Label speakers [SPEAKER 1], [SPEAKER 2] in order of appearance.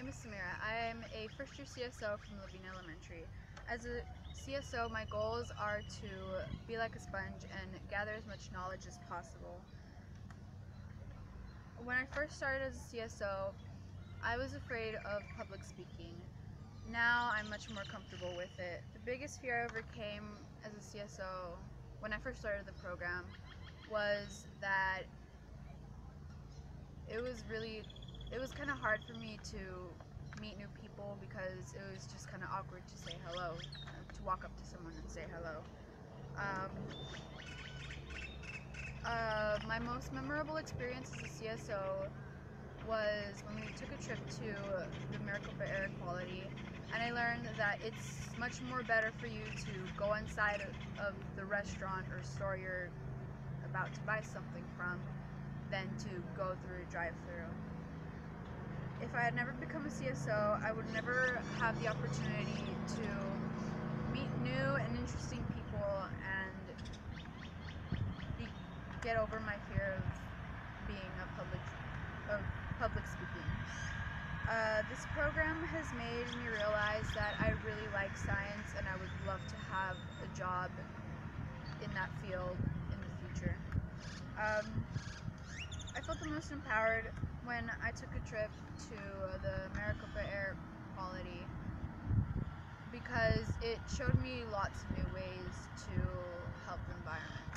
[SPEAKER 1] is Samira. I am a first year CSO from Levine Elementary. As a CSO, my goals are to be like a sponge and gather as much knowledge as possible. When I first started as a CSO, I was afraid of public speaking. Now I'm much more comfortable with it. The biggest fear I overcame as a CSO when I first started the program was that it was kind of hard for me to meet new people because it was just kind of awkward to say hello, to walk up to someone and say hello. My most memorable experience as a CSO was when we took a trip to the Maricopa Air Quality, and I learned that it's much more better for you to go inside of the restaurant or store you're about to buy something from than to go through a drive-through. If I had never become a CSO, I would never have the opportunity to meet new and interesting people and get over my fear of being public speaking. This program has made me realize that I really like science and I would love to have a job in that field in the future. I felt the most empowered when I took a trip to the Maricopa Air Quality because it showed me lots of new ways to help the environment.